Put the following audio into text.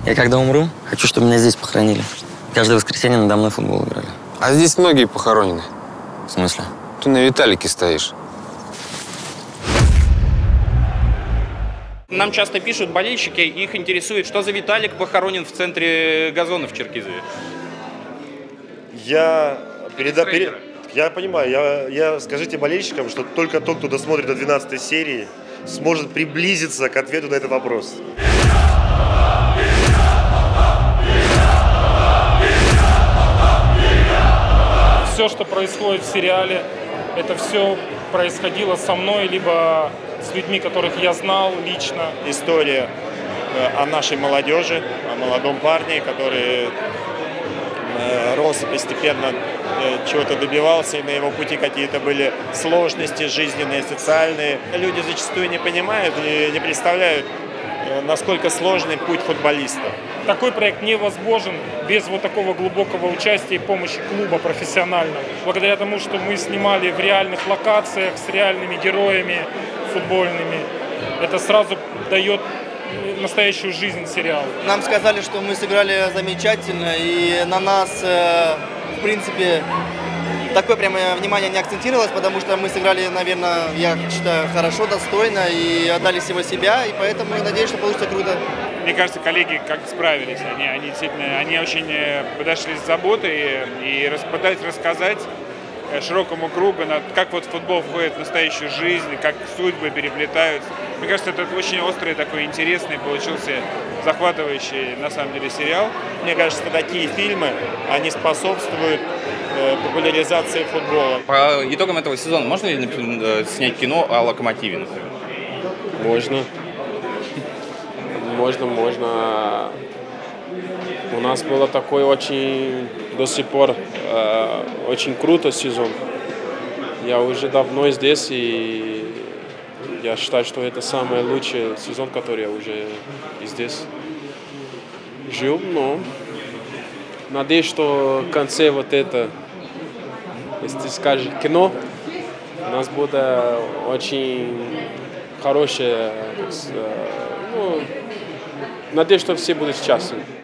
Я когда умру, хочу, чтобы меня здесь похоронили. Каждое воскресенье надо мной в футбол играли. А здесь многие похоронены. В смысле? Ты на Виталике стоишь. Нам часто пишут болельщики, их интересует, что за Виталик похоронен в центре газона в Черкизове. Я понимаю, скажите болельщикам, что только тот, кто досмотрит до 12 серии, сможет приблизиться к ответу на этот вопрос. Все, что происходит в сериале, это все происходило со мной, либо с людьми, которых я знал лично. История о нашей молодежи, о молодом парне, который рос и постепенно чего-то добивался, и на его пути какие-то были сложности жизненные, социальные. Люди зачастую не понимают и не представляют, насколько сложный путь футболиста. Такой проект невозможен без вот такого глубокого участия и помощи клуба профессионального. Благодаря тому, что мы снимали в реальных локациях с реальными героями футбольными, это сразу дает настоящую жизнь сериалу. Нам сказали, что мы сыграли замечательно, и на нас, в принципе, такое прямо внимание не акцентировалось, потому что мы сыграли, наверное, я считаю, хорошо, достойно и отдали всего себя, и поэтому я надеюсь, что получится круто. Мне кажется, коллеги как справились. Они очень подошли с заботой и пытались рассказать широкому кругу, как вот футбол входит в настоящую жизнь, как судьбы переплетаются. Мне кажется, это очень острый, такой интересный, получился захватывающий, на самом деле, сериал. Мне кажется, такие фильмы, они способствуют популяризации футбола. По итогам этого сезона можно ли, например, снять кино о «Локомотиве», например? Можно. Можно. У нас было такой очень, до сих пор, очень крутой сезон. Я уже давно здесь, и я считаю, что это самый лучший сезон, который я уже здесь жил. Но надеюсь, что в конце вот это, если скажешь кино, у нас будет очень хорошее. Надеюсь, что все будут счастливы.